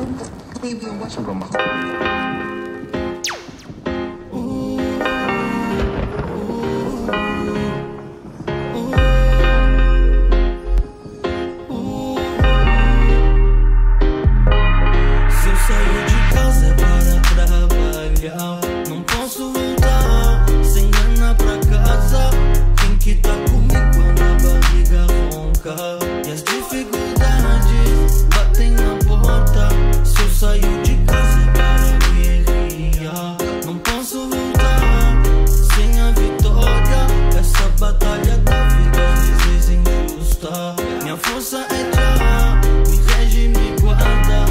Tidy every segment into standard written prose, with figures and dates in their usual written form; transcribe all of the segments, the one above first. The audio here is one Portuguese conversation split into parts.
잠깐만. Se eu sair de casa é para trabalhar, não posso voltar sem grana pra casa. Quem que tá comigo quando a barriga ronca e as dificuldades batem na porta? Se eu sair de casa é para guerrear, não posso voltar sem a vitória. Essa batalha da vida às vezes injusta, minha força é já me rege, me guarda.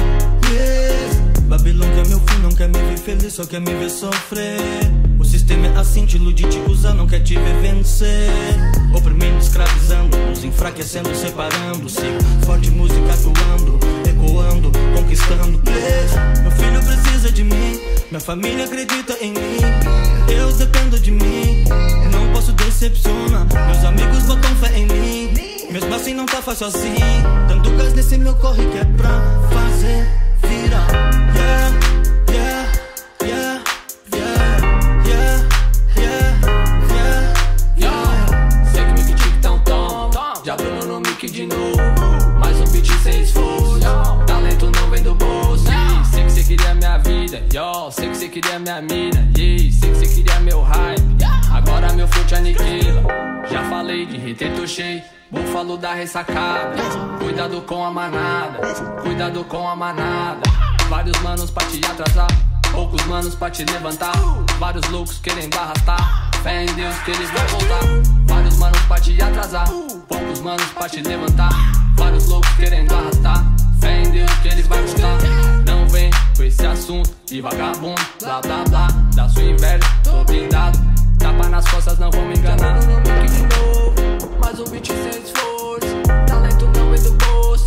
Babilão quer meu fim, não quer me ver feliz, só quer me ver sofrer. O sistema é assim, te ilude, te usa, não quer te ver vencer. Oprimindo, escravizando, nos enfraquecendo, separando. Sigo forte, música atuando, ecoando, conquistando. Meu filho precisa de mim, minha família acredita em mim. Eu dependo de mim, não posso decepcionar. Meus amigos botam fé em mim, mesmo assim não tá fácil assim. Dando gás nesse meu corre que é pra fazer virar. Yeah, yeah, yeah, yeah, yeah, yeah, yeah, yeah. Sei que o mic tic tão tom, já Bruno no mic de novo. Mais um beat sem esforço, talento não vem do bolso. Sei que cê queria minha vida, yo. Sei que cê queria minha mina, yeah. Sei que cê queria meu hype, agora meu flow te aniquila. Já falei de reteto cheio, búfalo da ressacada. Cuidado com a manada, cuidado com a manada. Vários manos pra te atrasar, poucos manos pra te levantar. Vários loucos querendo arrastar, fé em Deus que eles vão voltar. Vários manos pra te atrasar, poucos manos pra te levantar. Vários loucos querendo arrastar, fé em Deus que eles vão voltar. Não vem com esse assunto de vagabundo, blá blá blá. Da sua inveja, tô blindado. Tapa nas costas, não vão me enganar. No mic de novo, mais um beat sem esforço. Talento não é do bolso.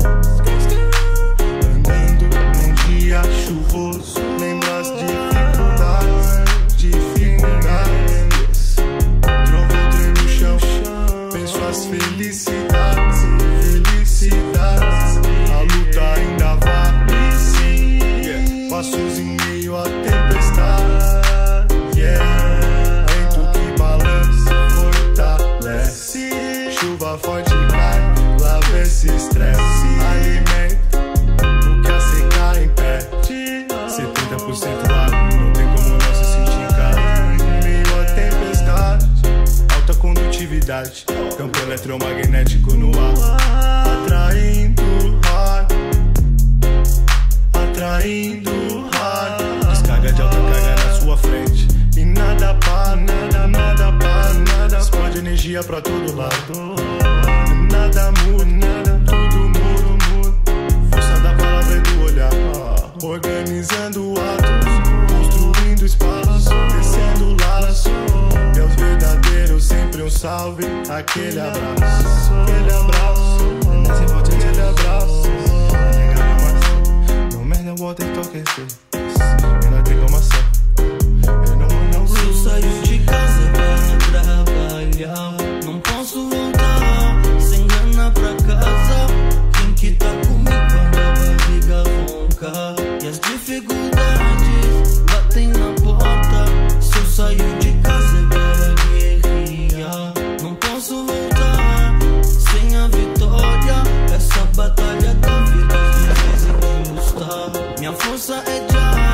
Dia chuvoso, lembra as dificuldades. Trovão treme no chão, penso as felicidades. A luta ainda vale sim. Passos em meio à tempestade. Vento que balança, fortalece. Chuva forte cai, lava esse estresse. Alimento 70% água, não tem como não se sentir em casa. Em meio à tempestade, alta condutividade, campo eletromagnético no ar. Atraindo raio, atraindo raio. Descarga de alta carga na sua frente e nada para, nada para, nada. Explode energia pra todo lado. Nada muda, nada, tudo muda. Força da palavra e do olhar. Organizando atos, construindo espaços, descendo laço. Deus verdadeiro, sempre um salve. Aquele abraço, aquele abraço, aquele abraço. No matter what they talk and say, eu não tenho como ser. Se eu sair de casa é para trabalhar, não posso voltar sem grana pra casa. Quem que tá comigo quando a barriga ronca e as dificuldades batem na porta? Se eu sair de casa é para guerrear, não posso voltar sem a vitória. Essa batalha da vida às vezes injusta, minha força é já